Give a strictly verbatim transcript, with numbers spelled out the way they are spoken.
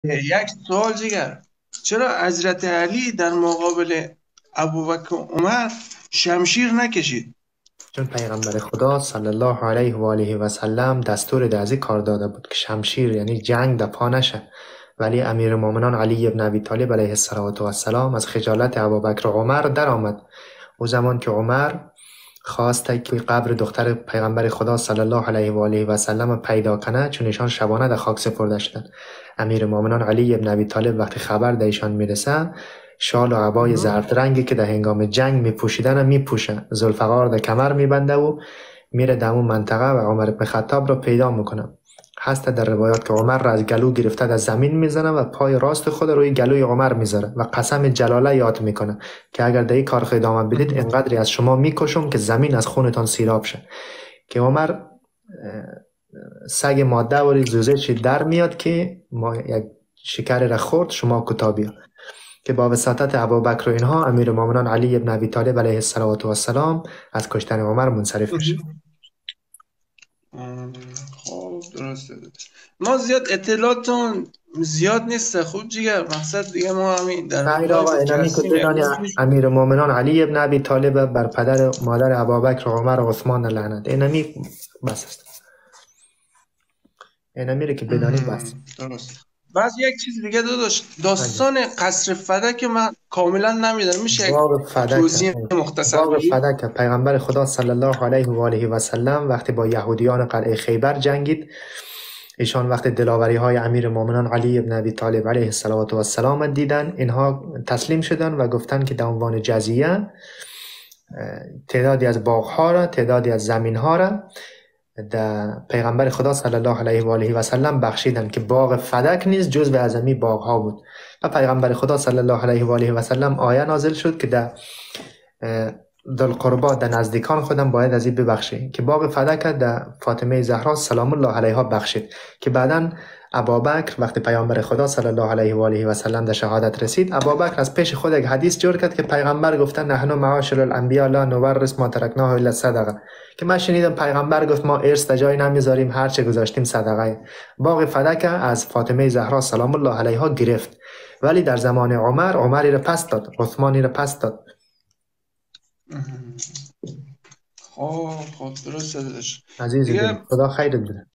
یک سوال جیگر، چرا حضرت علی در مقابل ابوبکر و عمر شمشیر نکشید؟ چون پیغمبر خدا صلی الله علیه و آله و سلم دستور ده از این کار داده بود که شمشیر یعنی جنگ در پا نشه. ولی امیر مومنان علی ابن ابی طالب علیه السلام از خجالت ابوبکر و عمر در آمد. او زمان که عمر خواسته که قبر دختر پیغمبر خدا صلی الله علیه و آله و سلم پیدا کنه، چون ایشان شبانه در خاک سپرده شدند. امیر مومنان علی ابن ابی طالب وقتی خبر ده ایشان میرسه، شال و عبای زرد رنگی که در هنگام جنگ میپوشیدن میپوشه، ذوالفقار در کمر میبنده و میره در اون منطقه و عمر بن خطاب را پیدا میکنه. هست در روایات که عمر را از گلو گرفته در زمین میزنه و پای راست خود روی گلوی عمر میذاره و قسم جلاله یاد میکنه که اگر در این کار ادامه بدید اینقدری از شما میکشم که زمین از خونتان سیراب شه. که عمر سگ ماده و زوزه چی در میاد که ما یک شکر را خورد شما کتابی، که با وساطت ابوبکر و اینها امیر مومنان علی ابن ابی طالب علیه السلام از کشتن عمر منصرف میشه. خب درسته. ما زیاد اطلاعاتون زیاد نیست خوب جیگر، مقصد دیگه ما همین در خیر آقا، اینمی که بدانی امیر مومنان علی ابن ابی طالب بر پدر و مادر ابوبکر و عمر و عثمان لعنت، اینمی بس است. اینمی که بدانی بس. درست. بعض یک چیز دیگه داداش، داستان قصر فدک که من کاملا نمیدونم، میشه توضیح مختصر باغ فدک پیغمبر خدا صلی الله علیه و آله و سلم وقتی با یهودیان قلعه خیبر جنگید، ایشان وقت دلاوری های امیر مومنان علی ابن ابی طالب علیه السلام دیدن، اینها تسلیم شدن و گفتن که در عنوان جزیه تعدادی از باغ ها را، تعدادی از زمین ها را در پیغمبر خدا صلی الله علیه و آله و سلم بخشیدن که باغ فدک نیز جزو اعظمی باغ ها بود. و پیغمبر خدا صلی الله علیه و آله و سلم آیه نازل شد که در ذوالقربا در نزدیکان خودم باید از این ببخشه، که باغ فدک در فاطمه زهرا سلام الله علیها بخشید. که بعداً ابوبکر وقتی پیامبر خدا صلی الله علیه و آله و سلم در شهادت رسید، ابوبکر از پیش خود یک حدیث جور کرد که پیغمبر گفتن نحن معاشر الانبیاء لا نورث ما ترکناه الا صدقه، که من شنیدم پیغمبر گفت ما ارث در جای نمیذاریم، هر چه گذاشتیم صدقه. باغ فدک از فاطمه زهرا سلام الله علیها گرفت، ولی در زمان عمر عمری را پس داد، عثمانی را پس داد. خب خب درست داداش. عزیزی خدا خیرت بده.